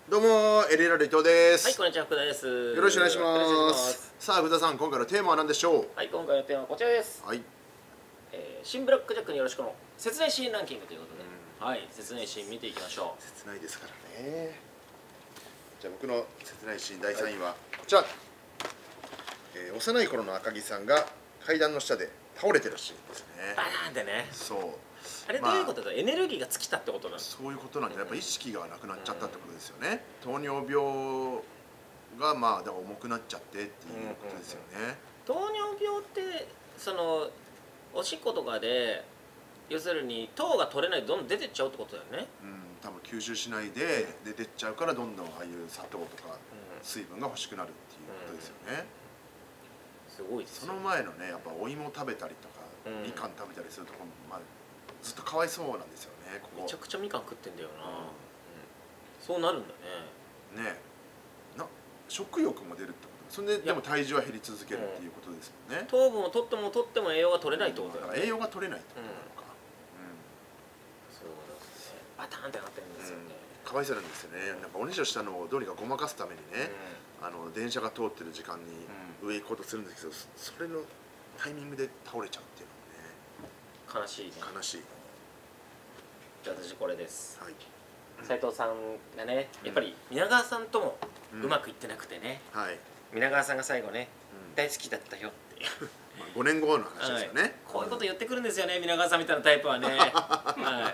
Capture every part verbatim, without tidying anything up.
どうもエレラレ伊藤です。 はい、こんにちは、福田です。 よろしくお願いします。さあ福田さん、今回のテーマは何でしょう。 はい、今回のテーマはこちらです。 はい、 えー、新ブラックジャックによろしくの切ないシーンランキングということで、うん、はい、切ないシーン見ていきましょう。 切ないですからね。じゃあ僕の切ないシーンだいさんいはこちら、はい、えー、幼い頃の赤木さんが階段の下で倒れてるシーンですね。 バーンってね。 そう。 あれどういうことだ、まあ、エネルギーが尽きたってことなんですか。 そういうことなんで、やっぱ意識がなくなっちゃったってことですよね。うん、糖尿病がまあだから重くなっちゃってっていうことですよね。 糖尿病ってそのおしっことかで要するに糖が取れないとどんどん出てっちゃうってことだよね。 うん、多分吸収しないで出てっちゃうから、どんどんああいう砂糖とか水分が欲しくなるっていうことですよね。 うん、すごいですよ。その前のね、やっぱお芋食べたりとか、うん、みかん食べたりするとこも、まあ、ずっとかわいそうなんですよね。ここめちゃくちゃみかん食ってんだよな。うんうん、そうなるんだね。 ねな、食欲も出るってこと。それででも体重は減り続けるっていうことですもんね。 糖分を取っても取っても栄養が取れないってことだよね。 だから栄養が取れないってことなのか。 そうですね。バターンってなってるんですよね。 かわいそうなんですよね。なんかおねしょしたのをどうにかごまかすためにね、うん、あの電車が通ってる時間に上行こうとするんですけど、それのタイミングで倒れちゃうっていうのもね、 悲しいね。 悲しい。 じゃあ私これです。 はい。 斉藤さんがね、やっぱり皆川さんともうまくいってなくてね、うん、はい、皆川さんが最後ね、うん、大好きだったよっていうまあごねんごの話ですよね、はい、 こういうこと言ってくるんですよね、皆川さんみたいなタイプはねはい、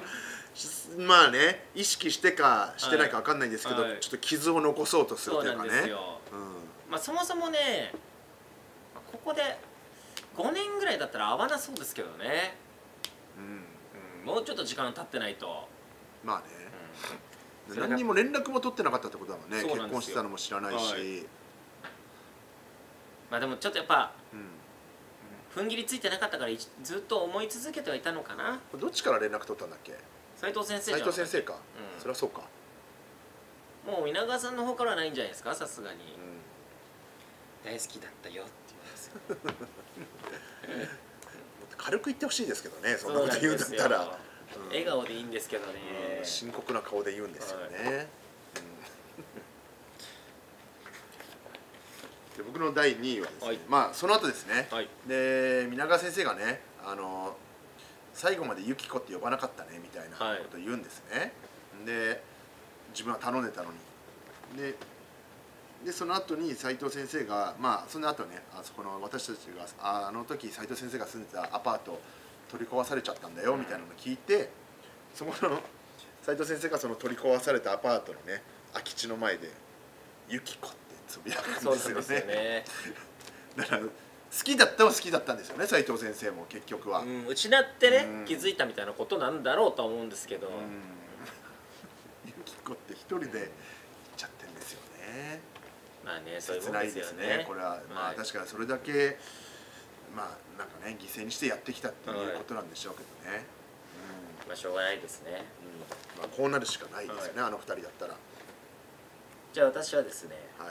まあね、意識してかしてないか分かんないんですけど、はい、ちょっと傷を残そうとするというかね。そうなんですよ、うん、まあそもそもね、ここでごねんぐらいだったら合わなそうですけどね、うん、うん、もうちょっと時間経ってないと。まあね、うん、 何にも連絡も取ってなかったってことだもんね。結婚してたのも知らないし、はい、 まあでもちょっとやっぱ、うん、踏ん切りついてなかったからずっと思い続けてはいたのかな。 どっちから連絡取ったんだっけ。 斉藤先生じゃん。 斉藤先生か、うん、そりゃそうか。 もう皆川さんの方からはないんじゃないですか、さすがに、うん、大好きだったよって言うんですよ軽く言ってほしいですけどね、そんなこと言うんだったら。 うん、笑顔でいいんですけどね、 うん、深刻な顔で言うんですよね、はい、うん、で僕のだいにいはですね、はい、まあその後ですね、はい、で皆川先生がね、あの最後までユキコって呼ばなかったねみたいなことを言うんですね、はい、で自分は頼んでたのに、ででその後に斉藤先生が、まあその後ね、あそこの私たちがあの時斉藤先生が住んでたアパート取り壊されちゃったんだよみたいなのを聞いて、そこの斉藤先生がその取り壊されたアパートのね空き地の前で「ユキコ」ってつぶやくんですよね。ねだから好きだったは好きだったんですよね、斉藤先生も結局は。うん、 失ってね、うん、気づいたみたいなことなんだろうとは思うんですけど、 ユキコって一人で言っちゃってるんですよね。 まあね、そういうもんですよね。 切ないですねこれは。まあ確かにそれだけまあなんかね犠牲にしてやってきたっていうことなんでしょうけどね、はい、 うん、まあしょうがないですね、 うん、まあこうなるしかないですよね、はい、あのふたりだったら。 じゃあ私はですね、はい、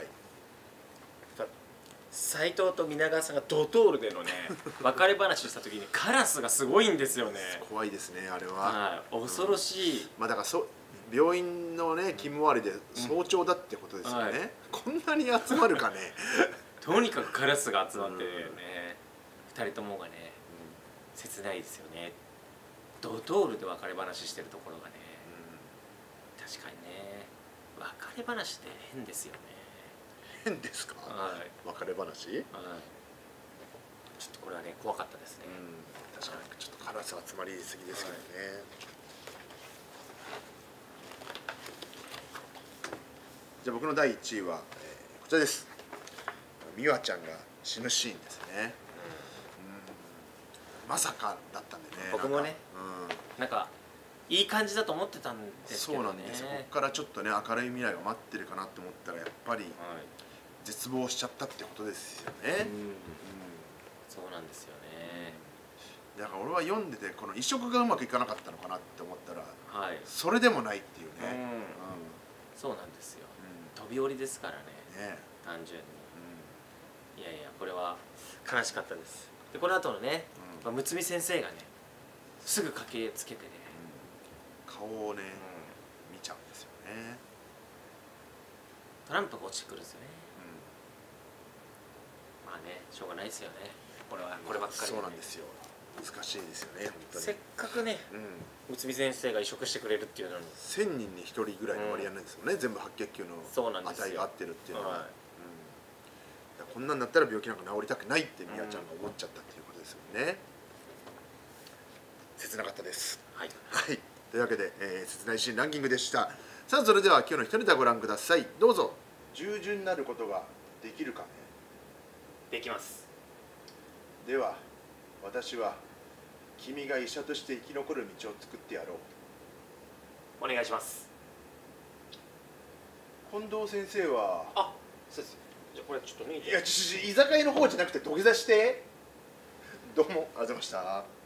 斉藤と皆川さんがドトールでのね別れ話した時にカラスがすごいんですよね。 怖いですねあれは、 はい、恐ろしい、うん、 まあだからそ病院のね勤務終わりで早朝だってことですよね、うん、はい、こんなに集まるかねとにかくカラスが集まってね、ふたりともがね、うん、切ないですよね。ドトールで別れ話してるところがね、うん、確かにね、別れ話って変ですよね。 変ですか、はい、別れ話、はい、ちょっとこれはね怖かったですね、 うん、確かにちょっとカラス集まりすぎですけどね、はい、じゃあ僕のだいいちいは、えー、こちらです。美和ちゃんが死ぬシーンですね、うんうん、まさかだったんでね。 僕もね、なんか、うん、なんかいい感じだと思ってたんですけどね。 そうなんですよ。ここからちょっとね明るい未来が待ってるかなって思ったらやっぱり、はい、絶望しちゃったってことですよね、うんうん、 そうなんですよね、 うん、だから俺は読んでてこの移植がうまくいかなかったのかなって思ったら、はい、それでもないっていうね、うんうん、 そうなんですよ、うん、飛び降りですからね、ね、単純に、うん、いやいやこれは悲しかったです。でこの後のね、うん、まあ、睦美先生がねすぐ駆けつけてね、 うん、顔をね、うん、見ちゃうんですよね。 トランプが落ちてくるんですよね、うん、まあねしょうがないですよねこれはこればっかり、ね、 そうなんですよ難しいですよね本当にせっかくね、うん、内海先生が移植してくれるっていうのにせんにんにひとりぐらいの割合なんですよね、うん、全部白血球の値が合ってるっていうのは、はい、うん、こんなんなったら病気なんか治りたくないってみやちゃんが思っちゃったっていうことですよね、うん、切なかったです、はい、はい、というわけで、えー、切ないシーンランキングでした。さあそれでは今日の一ネタご覧ください。どうぞ。従順になることができるかね。 できます。 では私は君が医者として生き残る道を作ってやろう。お願いします。 近藤先生は。 あ、そうです。じゃあこれちょっと脱いで。 いや、居酒屋の方じゃなくて土下座して。どうもありがとうございました。